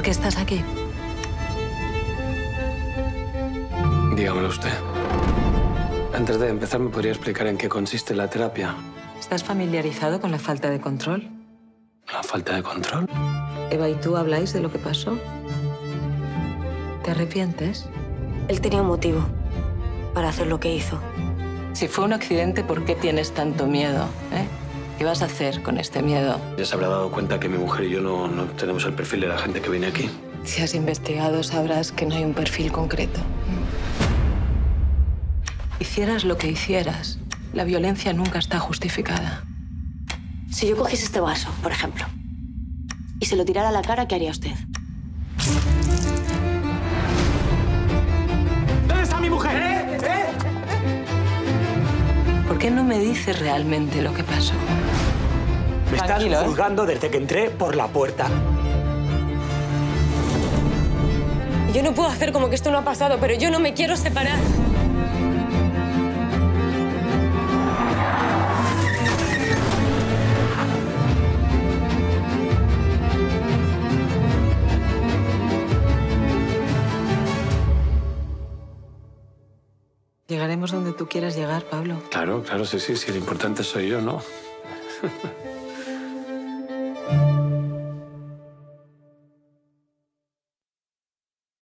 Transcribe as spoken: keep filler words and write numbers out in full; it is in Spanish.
¿Por qué estás aquí? Dígamelo usted. Antes de empezar, ¿me podría explicar en qué consiste la terapia? ¿Estás familiarizado con la falta de control? ¿La falta de control? Eva y tú habláis de lo que pasó. ¿Te arrepientes? Él tenía un motivo para hacer lo que hizo. Si fue un accidente, ¿por qué tienes tanto miedo? ¿Eh? ¿Qué vas a hacer con este miedo? Ya se habrá dado cuenta que mi mujer y yo no, no tenemos el perfil de la gente que viene aquí. Si has investigado, sabrás que no hay un perfil concreto. Hicieras lo que hicieras, la violencia nunca está justificada. Si yo cogiese este vaso, por ejemplo, y se lo tirara a la cara, ¿qué haría usted? ¿Dónde está mi mujer? ¿Eh? ¿Eh? ¿Por qué no me dices realmente lo que pasó? Me estás Tranquilo, ¿eh? juzgando desde que entré por la puerta. Yo no puedo hacer como que esto no ha pasado, pero yo no me quiero separar. Llegaremos donde tú quieras llegar, Pablo. Claro, claro, sí, sí, sí. Lo importante soy yo, ¿no?